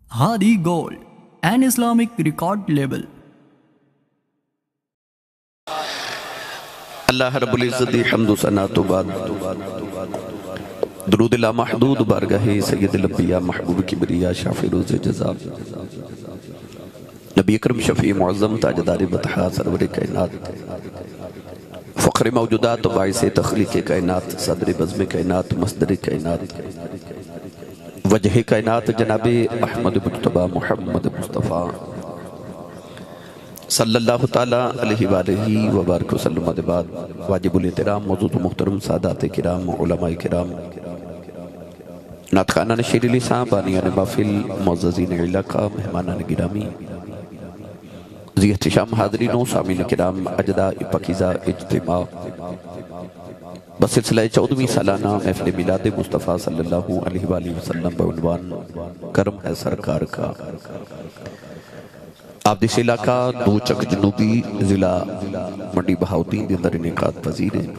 Hadi Gold, an Islamic record label. اللہ رب العزت دی حمد و ثنا تو بعد درود لا محدود بارگاہ سید الانبیاء محبوب کبریا شافع روز جزا نبی اکرم شفیع معظم تاجدار بطحا سرور کائنات فخر موجودات و باعث تخلیق کائنات صدر بزم کائنات مصدر کائنات وجہ کائنات جناب احمد مجتبی محمد مصطفیٰ صلی اللہ تعالیٰ علیہ وآلہ وبارک وسلم بعد واجب الاحترام موجود محترم سادات کرام علماء کرام نعت خوانان شیر لسان بانیان محفل معززین علاقہ مہمانان گرامی ذی احتشام حاضرینوں سامعین کرام اجداء پاکیزہ اجتماع بسلسلہ 14ویں سالانہ محفل میلاد مصطفیٰ صلی اللہ علیہ وآلہ وسلم بعنوان کرم ہے سرکار کا آپ دیس علاقہ دو چک جنوبی ضلع منڈی بہاؤدین دے اندر انعقاد پذیر ہیں۔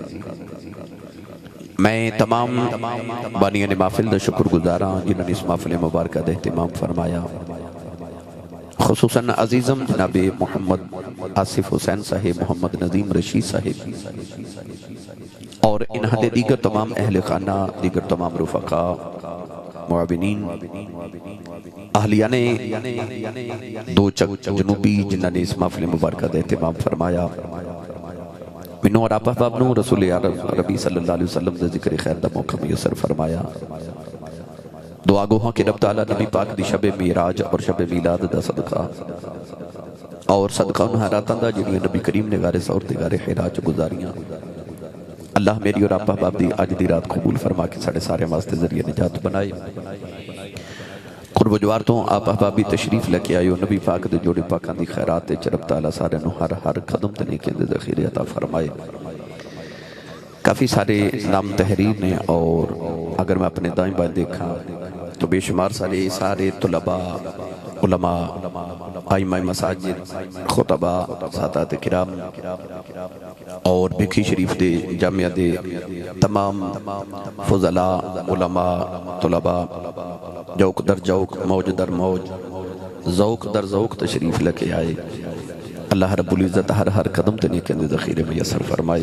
میں تمام بانیان محفل دا شکر گزاراں جنہوں نے اس محفل مبارکہ دا اہتمام فرمایا، خصوصاً عزیزم جناب محمد آصف حسین صاحب، محمد نظیم رشید صاحب اور انہاں دے دیگر تمام اہل خانہ، دیگر تمام رفقاء معاونین اہلیہ نے دو چک جنوبی جنہوں نے اس محفل مبارکہ دا اہتمام فرمایا، منوں اور آپ احباب نو رسول ربی صلی اللہ علیہ وسلم دا ذکر خیر دا موقع میسر فرمایا۔ دعا گوہاں کہ رب تعالیٰ نبی پاک دی شب میراج اور شب میلاد دا صدقہ اور صدقہ انہاں راتاں دا جنہیں نبی کریم نے غار سور دی غار حراج گزاریاں، اللہ میری اور آپ احباب دی آج دی رات قبول فرما کے ساڑھے سارے واسطے ذریعہ نجات بنائے۔ قرب و جوار تو آپ احبابی تشریف لکے آئے نبی پاک دے جوڑے پاکان دی خیرات رب تعالیٰ سارے نو ہر قدم تنیکے دے ذخیرے عطا فرمائے۔ کافی سارے نام تحریر نے اور اگر میں اپنے دائیں بائیں دیکھا تو بے شمار سارے طلباء، علماء، آئمہ مساجد، خطباء، سادات کرام اور بکھی شریف دے جامعہ دے تمام فضلاء، علماء، طلباء جوک در جوک، موج در موج، ذوق در ذوق تشریف لکے آئے۔ اللہ رب العزت ہر قدم تنی کے اندر ذخیرے میسر فرمائے۔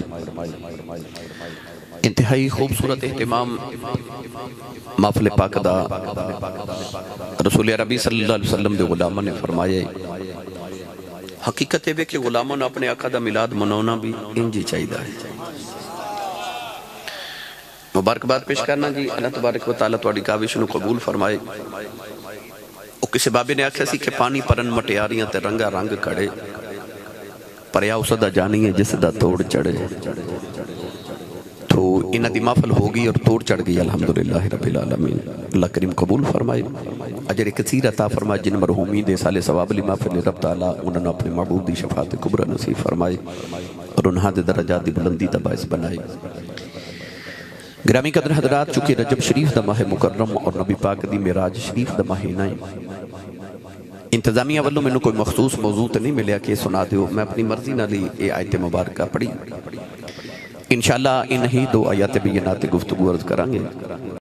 انتہائی خوبصورت اہتمام محفل پاک دا رسول ربی صلی اللہ علیہ وسلم دے غلامہ نے فرمائے، حقیقت ہے کہ غلاموں نے اپنے آقا دا میلاد منونا بھی انجی چاہی دا ہے۔ مبارکباد پیش کرنا جی، اللہ تبارک و تعالیٰ توڑی کاوش نو قبول فرمائے۔ او کسی بابے نے آکھا سی کہ پانی پرن مٹیاریاں تے رنگا رنگ کڑے، پریا اسا دا جانی ہے جس دا توڑ چڑھے، تو انہ دی محفل ہوگی اور توڑ چڑھ گئی الحمدللہ رب العالمین۔ اللہ کریم قبول فرمائے، اجر کثیر عطا فرمائے، جن مرحومی دے سال ثواب لی محفل رب تعالیٰ انہوں نے اپنے محبوب دی شفاعت کبرى نصیب فرمائے اور انہاں دے درجات دی بلندی دا باعث بنائے۔ گرامی قدر حضرات، چونکہ رجب شریف دا ماہ مکرم اور نبی پاک دی معراج شریف دا ماہ نائیں، انتظامیہ والوں میں نے کوئی مخصوص موضوع نہیں ملیا کہ سنا دیو، میں اپنی مرضی نہ لی اے آیت مبارکہ پڑھی، انشاءاللہ انہی دو آیات بینات گفتگو عرض کرانگے۔